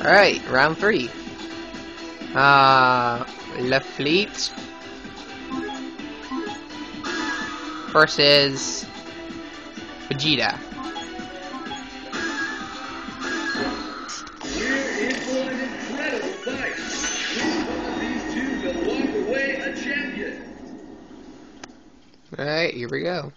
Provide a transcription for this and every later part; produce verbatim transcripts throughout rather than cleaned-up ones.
Alright, round three. Uh, Le Fleet versus Vegeta. Here is one incredible fight. Which one of these two will walk away a champion? Alright, here we go.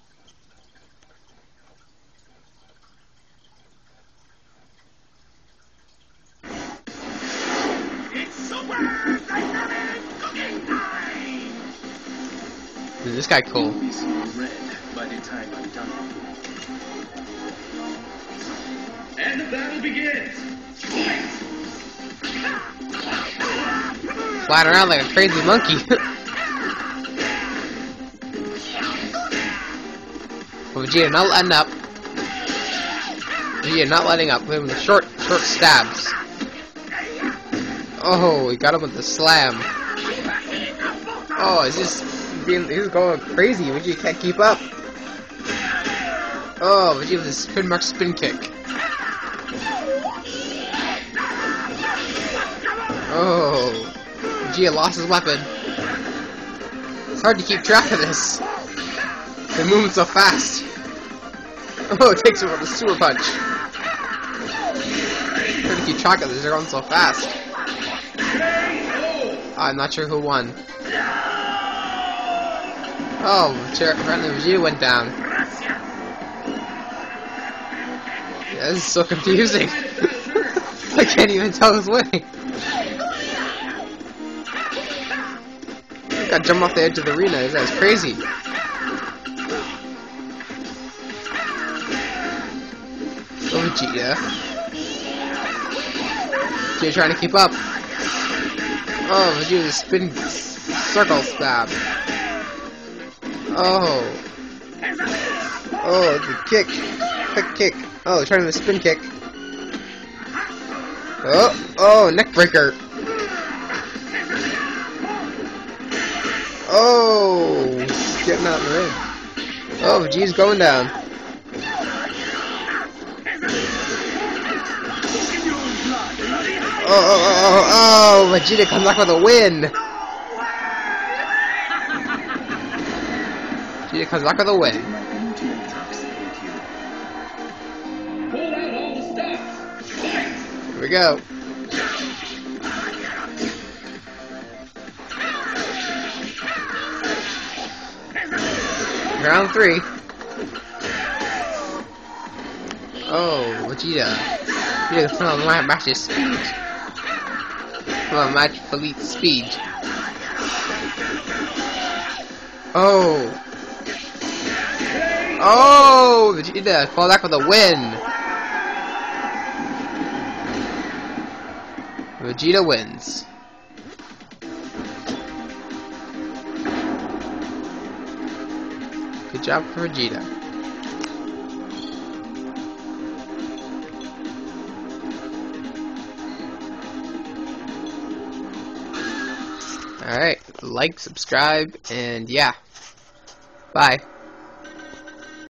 It's super dynamic cooking time! Is this guy cool? You'll be seeing red by the time I'm done. And the battle begins. Flying around like a crazy monkey. Well, Vegeta not letting up. Vegeta not letting up. Hit him with short, short stabs. Oh, he got him with the slam. Oh, he's just being, he's going crazy. Vegeta can't keep up. Oh, Vegeta with his spin mark spin kick. Oh, Vegeta lost his weapon. It's hard to keep track of this. They're moving so fast. Oh, it takes him with a super punch. It's hard to keep track of this. They're going so fast. I'm not sure who won. Oh, apparently Vegeta went down. Yeah, this is so confusing. I can't even tell who's winning. I got jumped off the edge of the arena. This guy's crazy. Oh, Vegeta. Vegeta trying to keep up. Oh, Vegeta spin circle stab. Oh. Oh, the kick. Quick kick. Oh, trying to spin kick. Oh, oh, neck breaker. Oh, he's getting out in the ring. Oh, Vegeta's going down. Oh, oh, oh, oh, oh, Vegeta comes back with a win. Vegeta comes back with a win. Pull out all the stops. Fight. Here we go. Round three. Oh, Vegeta. Vegeta come on, my match is speed. Come on, match elite speed. Oh. Oh, Vegeta fall back with a win. Vegeta wins. Good job for Vegeta. Alright, like, subscribe, and yeah. Bye.